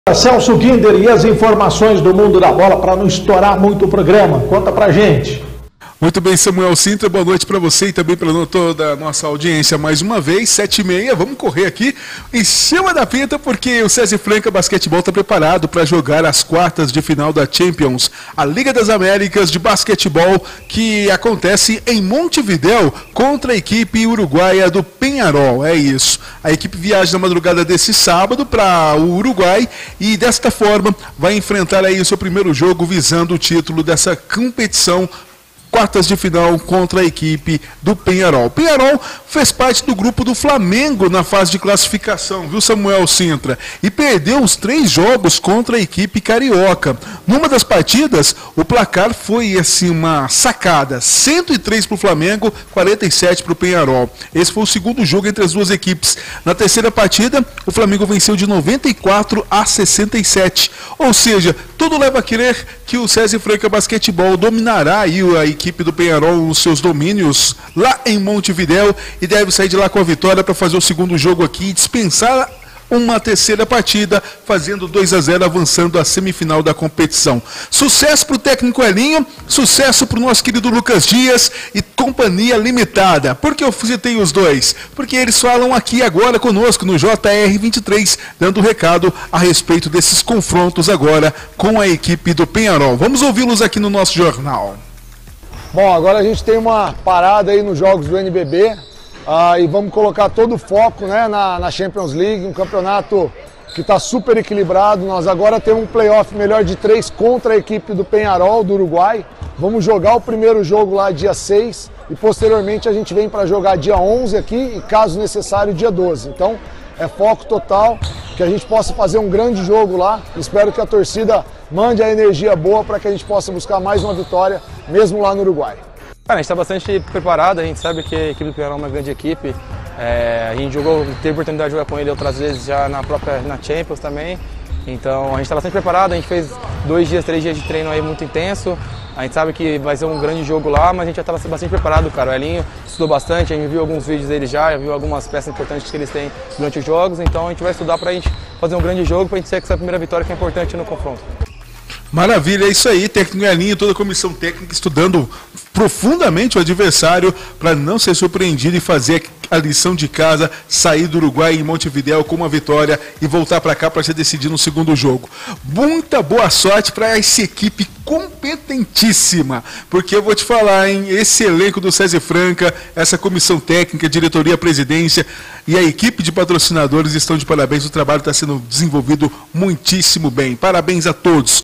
Celso Guinder e as informações do mundo da bola para não estourar muito o programa. Conta pra gente. Muito bem, Samuel Sintra, boa noite para você e também para toda a nossa audiência mais uma vez, 7h30, vamos correr aqui em cima da pinta porque o César Franca Basquetebol está preparado para jogar as quartas de final da Champions, a Liga das Américas de basquetebol que acontece em Montevidéu contra a equipe uruguaia do Peñarol, é isso. A equipe viaja na madrugada desse sábado para o Uruguai e desta forma vai enfrentar aí o seu primeiro jogo visando o título dessa competição quartas de final contra a equipe do Peñarol. Peñarol fez parte do grupo do Flamengo na fase de classificação, viu, Samuel Sintra? E perdeu os 3 jogos contra a equipe carioca. Numa das partidas, o placar foi assim uma sacada, 103 para o Flamengo, 47 para o Peñarol. Esse foi o segundo jogo entre as duas equipes. Na terceira partida, o Flamengo venceu de 94-67. Ou seja, tudo leva a crer que o César Franca Basquetebol dominará aí a equipe do Peñarol nos seus domínios lá em Montevidéu e deve sair de lá com a vitória para fazer o segundo jogo aqui e dispensar uma terceira partida, fazendo 2-0, avançando à semifinal da competição. Sucesso para o técnico Elinho, sucesso para o nosso querido Lucas Dias e Companhia Limitada. Por que eu citei os dois? Porque eles falam aqui agora conosco no JR23, dando recado a respeito desses confrontos agora com a equipe do Peñarol. Vamos ouvi-los aqui no nosso jornal. Bom, agora a gente tem uma parada aí nos jogos do NBB e vamos colocar todo o foco, né, na Champions League, um campeonato que está super equilibrado. Nós agora temos um playoff melhor de 3 contra a equipe do Peñarol, do Uruguai. Vamos jogar o primeiro jogo lá dia 6 e posteriormente a gente vem para jogar dia 11 aqui e, caso necessário, dia 12. Então é foco total, que a gente possa fazer um grande jogo lá. Espero que a torcida mande a energia boa para que a gente possa buscar mais uma vitória, mesmo lá no Uruguai. Cara, a gente está bastante preparado, a gente sabe que a equipe do Peñarol é uma grande equipe. A gente teve a oportunidade de jogar com ele outras vezes já na Champions também. Então a gente está bastante preparado, a gente fez 3 dias de treino aí muito intenso. A gente sabe que vai ser um grande jogo lá, mas a gente já está bastante preparado, cara. O Elinho estudou bastante, a gente viu alguns vídeos dele já viu algumas peças importantes que eles têm durante os jogos. Então a gente vai estudar para a gente fazer um grande jogo, para a gente ter essa primeira vitória que é importante no confronto. Maravilha, é isso aí, técnico Elinho, toda a comissão técnica estudando profundamente o adversário para não ser surpreendido e fazer a lição de casa, sair do Uruguai em Montevidéu com uma vitória e voltar para cá para se decidir no segundo jogo. Muita boa sorte para essa equipe competentíssima, porque eu vou te falar, hein, esse elenco do César Franca, essa comissão técnica, diretoria, presidência e a equipe de patrocinadores estão de parabéns, o trabalho está sendo desenvolvido muitíssimo bem. Parabéns a todos.